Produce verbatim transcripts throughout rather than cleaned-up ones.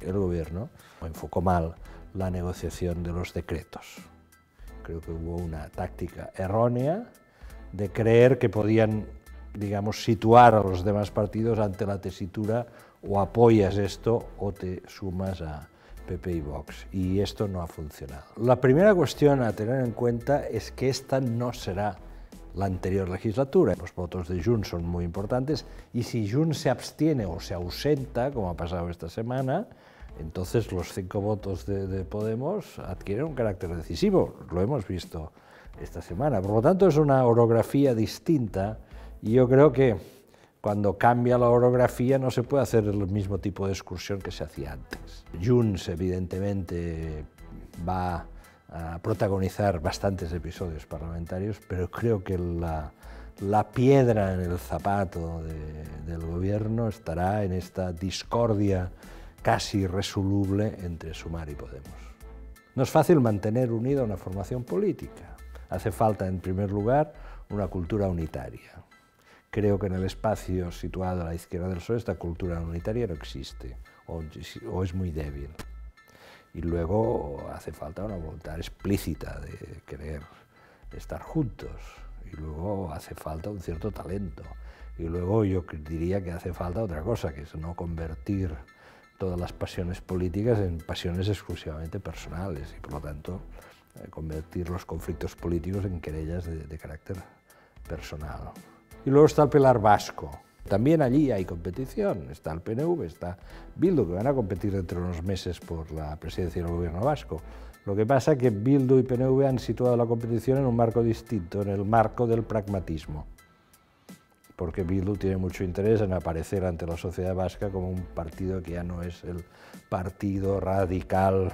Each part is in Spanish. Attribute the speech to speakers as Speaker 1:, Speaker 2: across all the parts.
Speaker 1: el gobierno enfocó mal la negociación de los decretos. Creo que hubo una táctica errónea de creer que podían, digamos, situar a los demás partidos ante la tesitura o apoyas esto o te sumas a P P y Vox, y esto no ha funcionado. La primera cuestión a tener en cuenta es que esta no será la anterior legislatura. Los votos de Junts son muy importantes y si Junts se abstiene o se ausenta, como ha pasado esta semana, entonces los cinco votos de, de Podemos adquieren un carácter decisivo. Lo hemos visto esta semana. Por lo tanto, es una orografía distinta y yo creo que cuando cambia la orografía no se puede hacer el mismo tipo de excursión que se hacía antes. Junts, evidentemente, va a protagonizar bastantes episodios parlamentarios, pero creo que la, la piedra en el zapato de, del gobierno estará en esta discordia casi irresoluble entre Sumar y Podemos. No es fácil mantener unida una formación política. Hace falta, en primer lugar, una cultura unitaria. Creo que en el espacio situado a la izquierda del P S O E esta cultura unitaria no existe o, o es muy débil. Y luego hace falta una voluntad explícita de querer estar juntos. Y luego hace falta un cierto talento. Y luego yo diría que hace falta otra cosa, que es no convertir todas las pasiones políticas en pasiones exclusivamente personales y por lo tanto eh, convertir los conflictos políticos en querellas de, de carácter personal. Y luego está el pilar vasco. También allí hay competición, está el P N V, está Bildu, que van a competir dentro de unos meses por la presidencia del gobierno vasco. Lo que pasa es que Bildu y P N V han situado la competición en un marco distinto, en el marco del pragmatismo, porque Bildu tiene mucho interés en aparecer ante la sociedad vasca como un partido que ya no es el partido radical,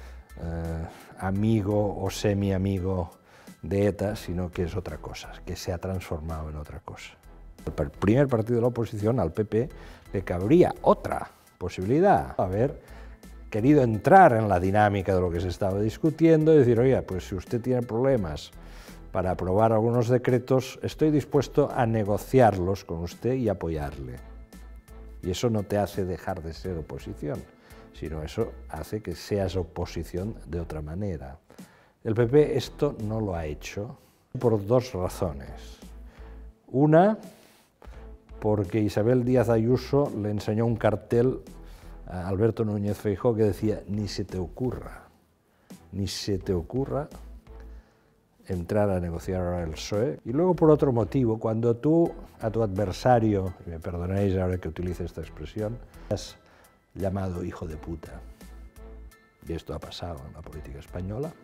Speaker 1: eh, amigo o semi-amigo de ETA, sino que es otra cosa, que se ha transformado en otra cosa. El primer partido de la oposición, al P P, le cabría otra posibilidad, haber querido entrar en la dinámica de lo que se estaba discutiendo y decir, oiga, pues si usted tiene problemas para aprobar algunos decretos, estoy dispuesto a negociarlos con usted y apoyarle. Y eso no te hace dejar de ser oposición, sino eso hace que seas oposición de otra manera. El P P esto no lo ha hecho por dos razones. Una, porque Isabel Díaz Ayuso le enseñó un cartel a Alberto Núñez Feijóo que decía, ni se te ocurra, ni se te ocurra entrar a negociar ahora el P S O E. Y luego por otro motivo, cuando tú a tu adversario, y me perdonéis ahora que utilice esta expresión, has llamado hijo de puta, y esto ha pasado en la política española,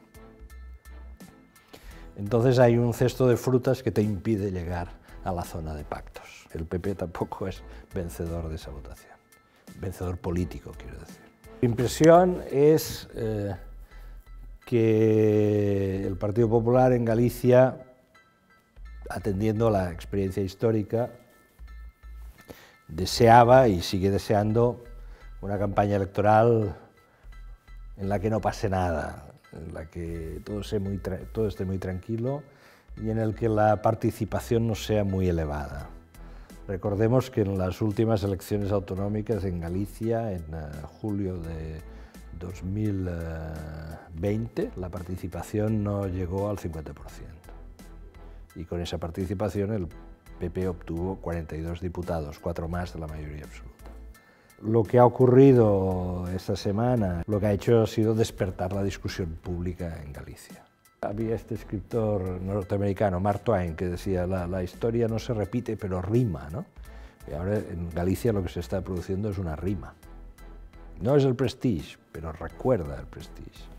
Speaker 1: entonces hay un cesto de frutas que te impide llegar a la zona de pactos. El P P tampoco es vencedor de esa votación, vencedor político, quiero decir. Mi impresión es eh, que el Partido Popular en Galicia, atendiendo a la experiencia histórica, deseaba y sigue deseando una campaña electoral en la que no pase nada, en la que todo, sea muy todo esté muy tranquilo y en el que la participación no sea muy elevada. Recordemos que en las últimas elecciones autonómicas en Galicia, en uh, julio de dos mil veinte, la participación no llegó al cincuenta por ciento. Y con esa participación el P P obtuvo cuarenta y dos diputados, cuatro más de la mayoría absoluta. Lo que ha ocurrido esta semana, lo que ha hecho ha sido despertar la discusión pública en Galicia. Había este escritor norteamericano, Mark Twain, que decía, la, la historia no se repite, pero rima, ¿no? Y ahora en Galicia lo que se está produciendo es una rima. No es el Prestige, pero recuerda el Prestige.